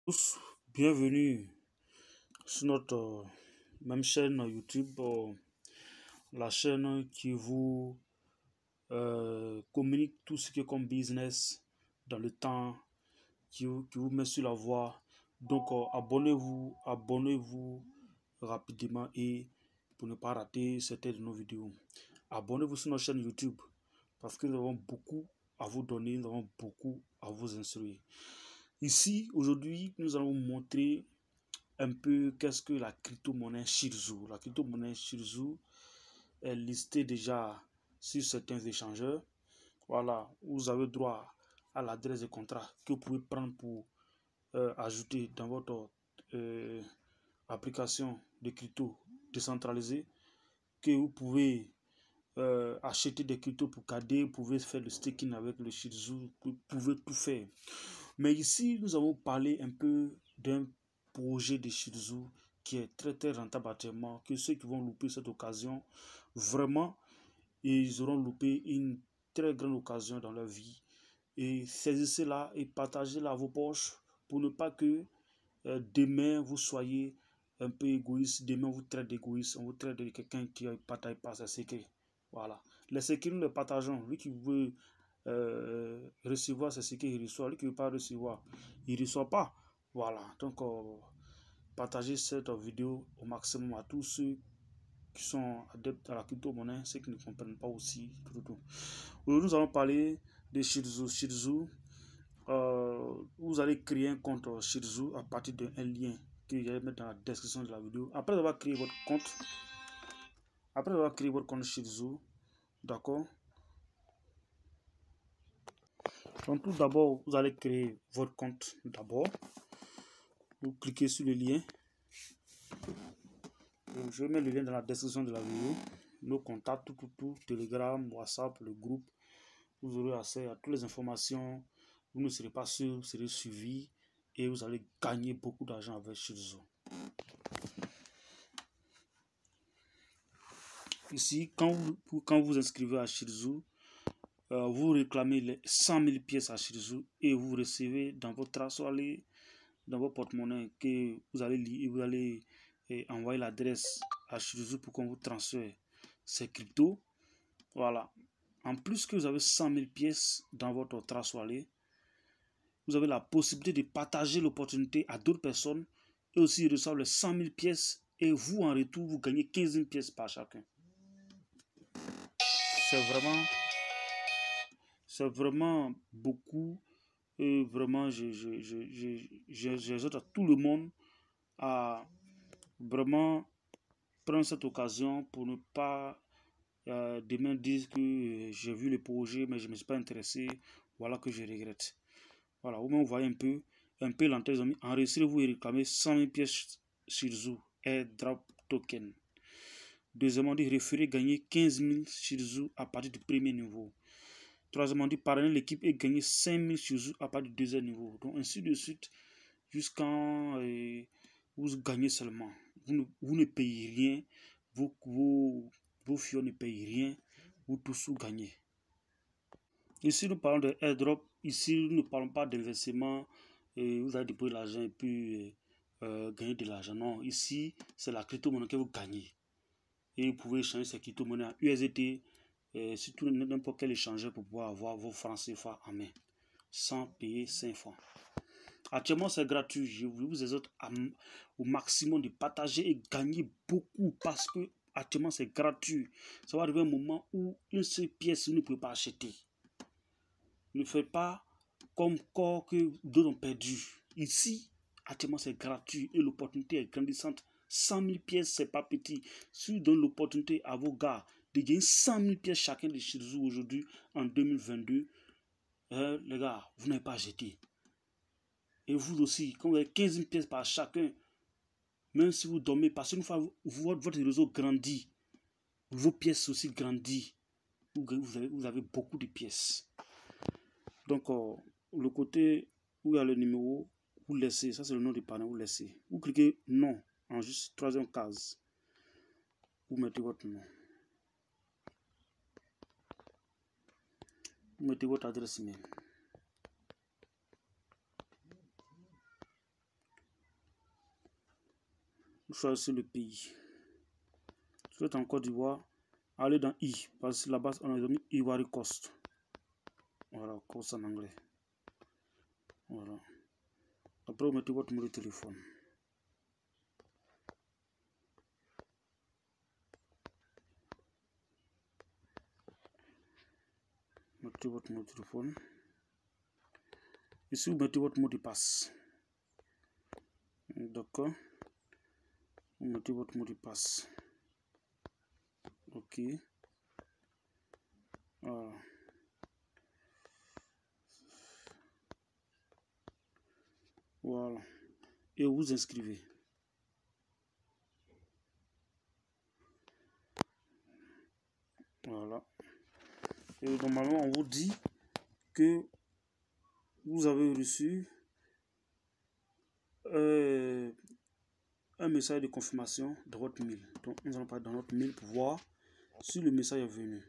Tous, bienvenue sur notre même chaîne YouTube, la chaîne qui vous communique tout ce qui est comme business dans le temps, qui vous met sur la voie. Donc abonnez-vous rapidement et pour ne pas rater certaines de nos vidéos. Abonnez-vous sur notre chaîne YouTube parce que nous avons beaucoup à vous donner, nous avons beaucoup à vous instruire. Ici, aujourd'hui, nous allons vous montrer un peu qu'est-ce que la crypto-monnaie Shirzu. La crypto-monnaie Shirzu est listée déjà sur certains échangeurs. Voilà, vous avez droit à l'adresse de contrat que vous pouvez prendre pour ajouter dans votre application de crypto décentralisée, que vous pouvez acheter des cryptos pour garder, vous pouvez faire le staking avec le Shirzu, vous pouvez tout faire. Mais ici, nous avons parlé un peu d'un projet de Shirzu qui est très rentable actuellement, que ceux qui vont louper cette occasion, vraiment, ils auront loupé une très grande occasion dans leur vie. Et saisissez-la et partagez-la à vos poches pour ne pas que demain vous soyez un peu égoïste, demain vous traitez d'égoïste, on vous traite de quelqu'un qui ne partage pas ses secrets. Voilà. Les secrets, nous les partageons. Lui qui veut recevoir, c'est ce qu'il reçoit. Lui qui ne veut pas recevoir, il ne reçoit pas. Voilà. Donc, partagez cette vidéo au maximum à tous ceux qui sont adeptes à la crypto-monnaie, ceux qui ne comprennent pas aussi. Aujourd'hui, nous allons parler de Shirzu. Shirzu, vous allez créer un compte Shirzu à partir d'un lien que je vais mettre dans la description de la vidéo. Après avoir créé votre compte, Shirzu, d'accord. Donc tout d'abord, vous allez créer votre compte d'abord. Vous cliquez sur le lien. Je vais mettre le lien dans la description de la vidéo. Nos contacts, tout, Telegram, WhatsApp, le groupe. Vous aurez accès à toutes les informations. Vous ne serez pas seul, vous serez suivi et vous allez gagner beaucoup d'argent avec Shirzu. Ici, quand vous inscrivez à Shirzu, vous réclamez les 100 000 pièces à Shirzu et vous recevez dans votre traçoir, dans votre porte-monnaie que vous allez envoyer l'adresse à Shirzu pour qu'on vous transfère ces cryptos. Voilà. En plus que vous avez 100 000 pièces dans votre traçoir, vous avez la possibilité de partager l'opportunité à d'autres personnes et aussi recevoir les 100 000 pièces et vous en retour vous gagnez 15 000 pièces par chacun. C'est vraiment beaucoup et vraiment j'exhorte à tout le monde à vraiment prendre cette occasion pour ne pas demain dire que j'ai vu le projet mais je ne me suis pas intéressé, voilà que je regrette. Voilà, vous voyez un peu l'entrée, les amis. Enregistrez-vous et réclamez 100 000 pièces Shirzu airdrop token. Deuxièmement dit, référer gagner 15 000 Shirzu à partir du premier niveau. Troisièmement dit, parrainer l'équipe et gagner 5 000 Shirzu à partir du deuxième niveau. Donc ainsi de suite jusqu'à vous gagnez seulement. Vous ne payez rien, vos fions ne payent rien, vous tous vous gagnez. Ici nous parlons de airdrop, ici nous ne parlons pas d'investissement, vous allez déposer l'argent et puis gagner de l'argent. Non, ici c'est la crypto-monnaie que vous gagnez. Et vous pouvez changer cette crypto-monnaie en USDT, surtout n'importe quel échangeur pour pouvoir avoir vos francs CFA en main, sans payer 5 francs. Actuellement, c'est gratuit. Je vous exhorte au maximum de partager et gagner beaucoup parce que actuellement, c'est gratuit. Ça va arriver un moment où une seule pièce, vous ne pouvez pas acheter. Ne faites pas comme quoi que d'autres ont perdu. Ici, actuellement, c'est gratuit et l'opportunité est grandissante. 100 000 pièces, c'est pas petit. Si vous donnez l'opportunité à vos gars de gagner 100 000 pièces chacun de Shirzu aujourd'hui, en 2022, les gars, vous n'avez pas jeté. Et vous aussi, quand vous avez 15 000 pièces par chacun, même si vous dormez, parce qu'une fois votre réseau grandit, vos pièces aussi grandissent, vous avez beaucoup de pièces. Donc, le côté où il y a le numéro, vous laissez, ça c'est le nom du panneau, vous laissez. Vous cliquez non, en juste troisième case. Vous mettez votre nom. Vous mettez votre adresse email. Vous choisissez le pays. Si vous êtes en Côte d'Ivoire, allez dans I, parce que là-bas, on a mis Ivory Coast. Voilà, Coast en anglais. Voilà. Après, vous mettez votre numéro de téléphone. Mettez votre numéro de téléphone. Ici, vous mettez votre mot de passe. D'accord. Vous mettez votre mot de passe. Ok. Voilà. Voilà. Et vous inscrivez. Voilà. Et normalement, on vous dit que vous avez reçu un message de confirmation de votre mail. Donc, nous allons pas dans notre mail pour voir si le message est venu.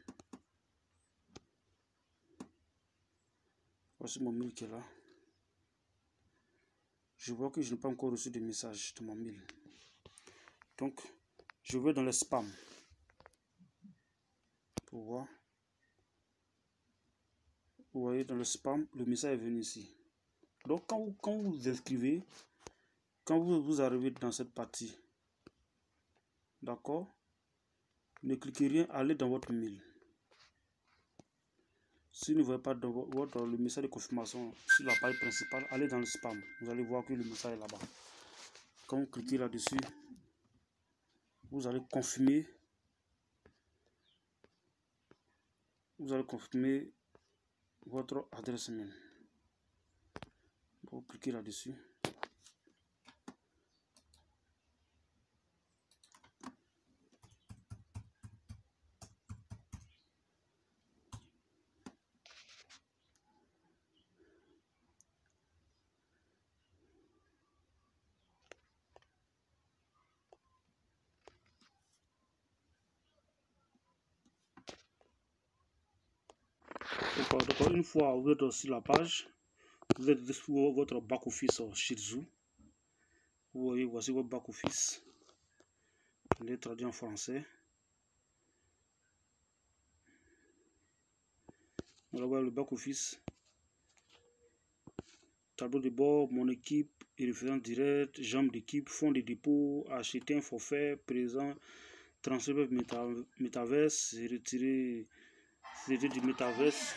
Voici mon mail qui est là. Je vois que je n'ai pas encore reçu de message de mon mail. Donc, je vais dans les spams pour voir. Vous voyez, dans le spam, le message est venu ici. Donc, quand vous inscrivez, quand vous arrivez dans cette partie, d'accord, ne cliquez rien, allez dans votre mail. Si vous ne voyez pas dans le message de confirmation sur la page principale, allez dans le spam. Vous allez voir que le message est là-bas. Quand vous cliquez là-dessus, vous allez confirmer. Vous allez confirmer votre adresse mail. Vous cliquez là-dessus. Donc, une fois vous êtes sur la page, vous êtes sur votre back-office chez vous. Vous voyez, voici votre back-office. Je l'ai traduit en français. Voilà le back-office. Tableau de bord, mon équipe, et référence directe, jambes d'équipe, fonds de dépôt, acheter un forfait, présent, transfert métaverse, retirer du métaverse.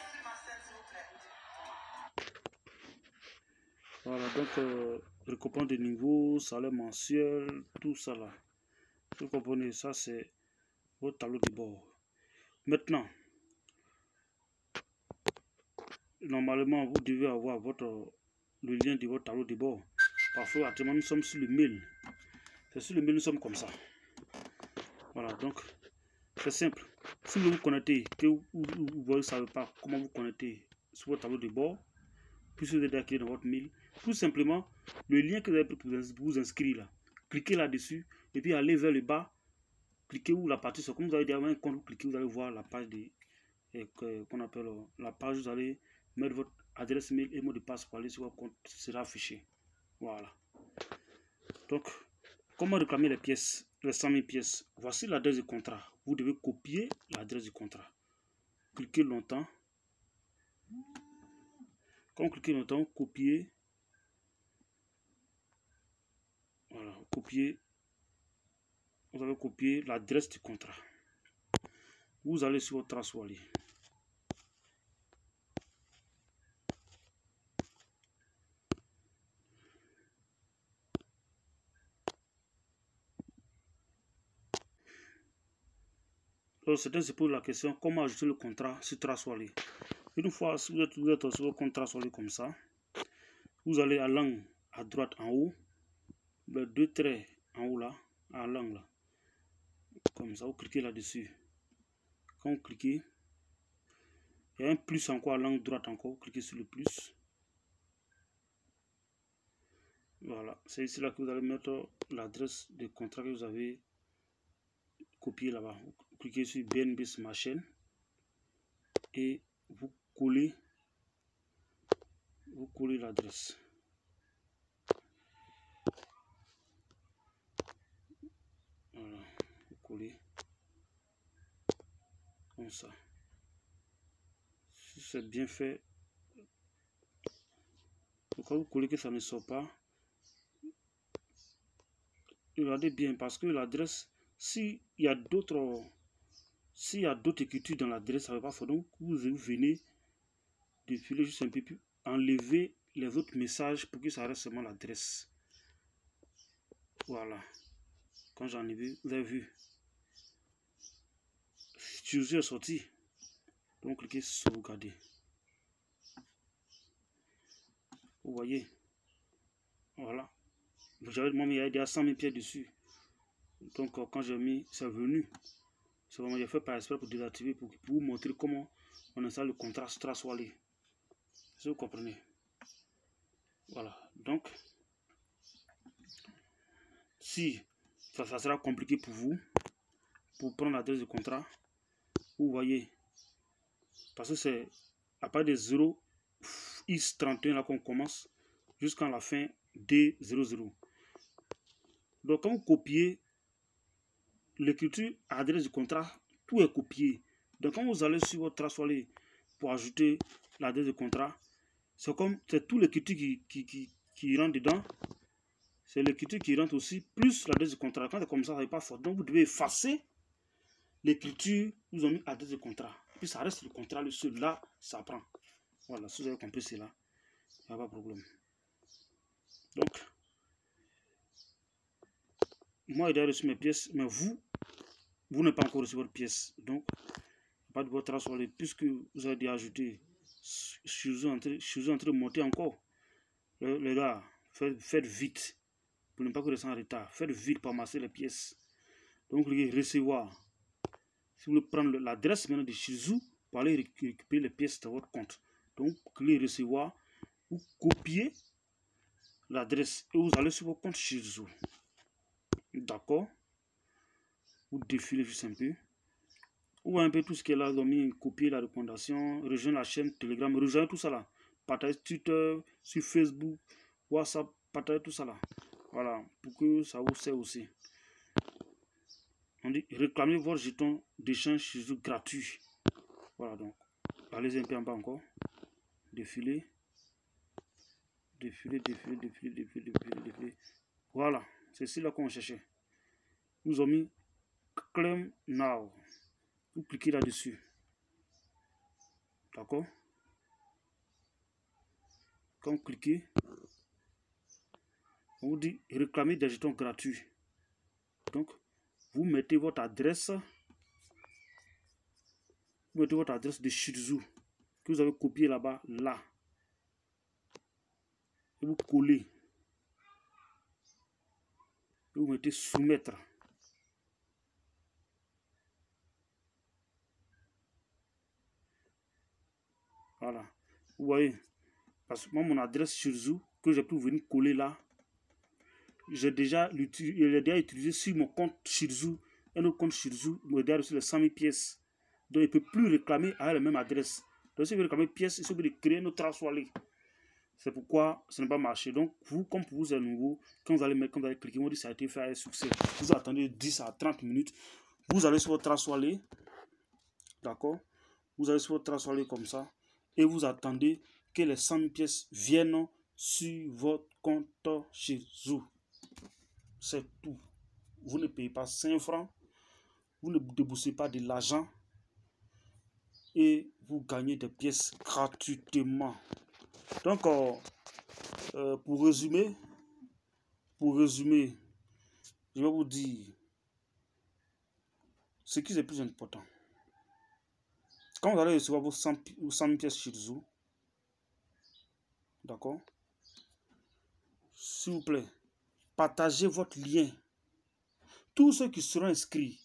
Voilà, donc récompense de niveau, salaire mensuel, tout ça là. Vous comprenez, ça c'est votre tableau de bord. Maintenant, normalement, vous devez avoir le lien de votre tableau de bord. Parfois, actuellement, nous sommes sur le mail. C'est sur le mail, nous sommes comme ça. Voilà, donc, c'est simple. Si vous vous connectez, que vous ne savez pas comment vous connecter sur votre tableau de bord, puis vous êtes acquis dans votre mail, tout simplement, le lien que vous avez pris pour vous inscrire là, cliquez là-dessus, et puis allez vers le bas, cliquez où la partie, comme vous avez déjà un compte, vous cliquez, vous allez voir la page qu'on appelle la page, vous allez mettre votre adresse mail et mot de passe pour aller sur votre compte, sera affiché. Voilà. Donc, comment réclamer les pièces, les 100 000 pièces? Voici l'adresse du contrat. Vous devez copier l'adresse du contrat. Cliquez longtemps. Quand vous cliquez longtemps, copiez. Voilà, copier. Vous avez copié l'adresse du contrat. Vous allez sur votre trace Wally. Certains se posent la question comment ajouter le contrat sur trace Wally. Une fois vous êtes sur votre contrat Wally comme ça, vous allez à l'angle à droite en haut, les deux traits en haut là, à l'angle là. Comme ça, vous cliquez là-dessus. Quand vous cliquez, il y a un plus encore à l'angle droite encore. Vous cliquez sur le plus. Voilà, c'est ici là que vous allez mettre l'adresse de contrat que vous avez copié là-bas. Vous cliquez sur BNB sur ma chaîne et vous collez l'adresse. comme ça. Si c'est bien fait, quand vous collez que ça ne sort pas, regardez bien parce que l'adresse, s'il y a d'autres écritures dans l'adresse, ça ne va pas faire. Donc vous venez défiler juste un peu plus, enlever les autres messages pour que ça reste seulement l'adresse. Voilà. Quand j'ai enlevé, vous avez vu. Choosir est sorti. Donc cliquez sur sauvegarder. Vous voyez. Voilà. J'avais demandé, il y a déjà 100 000 pièces dessus. Donc quand j'ai mis, c'est venu. C'est vraiment, j'ai fait par esprit pour désactiver, pour vous montrer comment on installe le contraste trace-wallé. Si vous comprenez. Voilà. Donc, si ça sera compliqué pour vous, pour prendre l'adresse de contrat, vous voyez, parce que c'est à partir de 0 X31 là qu'on commence jusqu'à la fin D00. Donc quand vous copiez l'écriture adresse du contrat, tout est copié. Donc quand vous allez sur votre trace-wallé pour ajouter l'adresse de contrat, c'est comme c'est tout l'écriture qui rentre dedans. C'est l'écriture qui rentre aussi, plus l'adresse de contrat. Quand c'est comme ça n'est pas fort. Donc vous devez effacer l'écriture, vous avez mis adresse de contrat. Puis ça reste le contrat, le seul. Là, ça prend. Voilà, si vous avez compris cela, il n'y a pas de problème. Donc, moi, j'ai reçu mes pièces, mais vous n'avez pas encore reçu votre pièce. Donc, pas de votre trace, puisque vous avez déjà ajouté. Je suis en train de monter encore. Les gars, faites vite. Pour ne pas que vous restez en retard. Faites vite pour amasser les pièces. Donc, cliquez recevoir. Si vous voulez prendre l'adresse maintenant de Shizou pour aller récupérer les pièces de votre compte. Donc, cliquez recevoir. Vous copiez l'adresse et vous allez sur votre compte Shizou. D'accord. Vous défilez juste un peu. Vous voyez un peu tout ce qui est là. Vous avez mis copier la recommandation. Rejoindre la chaîne Telegram. Rejoindre tout ça là. Partagez Twitter, sur Facebook, WhatsApp. Partagez tout ça là. Voilà. Pour que ça vous sert aussi. On dit réclamez votre jeton d'échange Shizou gratuit. Voilà donc. Allez un peu en bas encore. Défiler. Défiler. Voilà. C'est celui-là qu'on cherchait. Nous avons mis Claim Now. Vous cliquez là-dessus. D'accord? Quand vous cliquez, on vous dit réclamer des jetons gratuits. Donc, vous mettez votre adresse. Vous mettez votre adresse de Shizou que vous avez copié là-bas, là. Et vous collez. Et vous mettez soumettre. Voilà. Vous voyez. Parce que moi, mon adresse Shizou que j'ai pu venir coller là, j'ai déjà utilisé sur mon compte Shizou. Un autre compte Shizou, il m'a déjà reçu les 100 000 pièces. Donc, il ne peut plus réclamer à la même adresse. Donc, si vous réclamez pièces, il faut de créer notre trace-wallé. C'est pourquoi ça n'a pas marché. Donc, vous, comme pour vous, c'est nouveau, quand vous allez cliquer, on dit que ça a été fait avec succès. Vous attendez 10 à 30 minutes. Vous allez sur votre trace-wallé. D'accord? Vous allez sur votre trace-wallé comme ça. Et vous attendez que les 100 000 pièces viennent sur votre compte Shizou. C'est tout. Vous ne payez pas 5 francs. Vous ne déboursez pas de l'argent. Et vous gagnez des pièces gratuitement. Donc, pour résumer, je vais vous dire ce qui est le plus important. Quand vous allez recevoir vos 100 000 pièces Shizou, d'accord, s'il vous plaît, partagez votre lien. Tous ceux qui seront inscrits,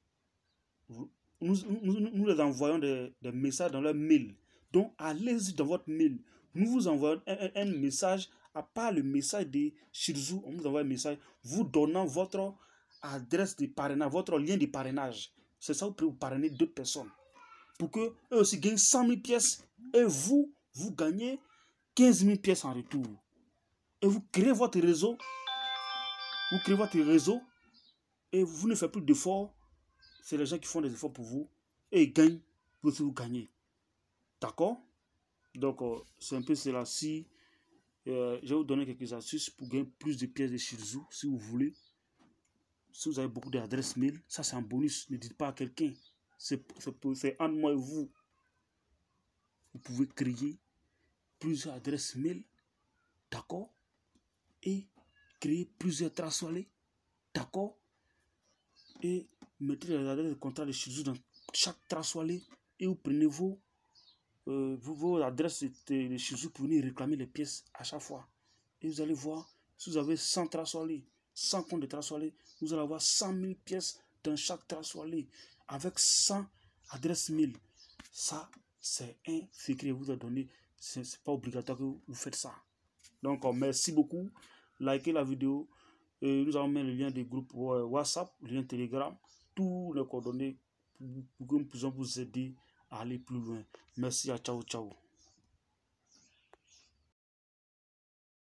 nous les envoyons des messages dans leur mail. Donc, allez-y dans votre mail. Nous vous envoyons un message, à part le message de Shizou, on vous envoie un message vous donnant votre adresse de parrainage, votre lien de parrainage. C'est ça, vous pouvez vous parrainer d'autres personnes. Pour qu'eux aussi gagnent 100 000 pièces et vous gagnez 15 000 pièces en retour. Et vous créez votre réseau. Vous créez votre réseau et vous ne faites plus d'efforts. C'est les gens qui font des efforts pour vous et ils gagnent pour vous gagner. D'accord? Donc, c'est un peu cela. Si je vais vous donner quelques astuces pour gagner plus de pièces de Shih-Tzu, si vous voulez. Si vous avez beaucoup d'adresses mail, ça c'est un bonus. Ne dites pas à quelqu'un. C'est entre moi et vous. Vous pouvez créer plusieurs adresses mail. D'accord? Et créer plusieurs traces wallet. D'accord? Et mettez les adresses de contrat de Shih-Tzu dans chaque trace wallet. Et vous prenez vos adresses de Shih-Tzu pour venir réclamer les pièces à chaque fois. Et vous allez voir, si vous avez 100 traces wallet, 100 comptes de trace wallet, vous allez avoir 100 000 pièces dans chaque trace wallet avec 100 adresses mail. Ça, c'est un secret que vous a donné. Ce n'est pas obligatoire que vous faites ça. Donc, merci beaucoup. Likez la vidéo. Nous allons mettre le lien des groupes WhatsApp, le lien Telegram, tous les coordonnées pour que nous puissions vous aider à aller plus loin. Merci, à ciao, ciao.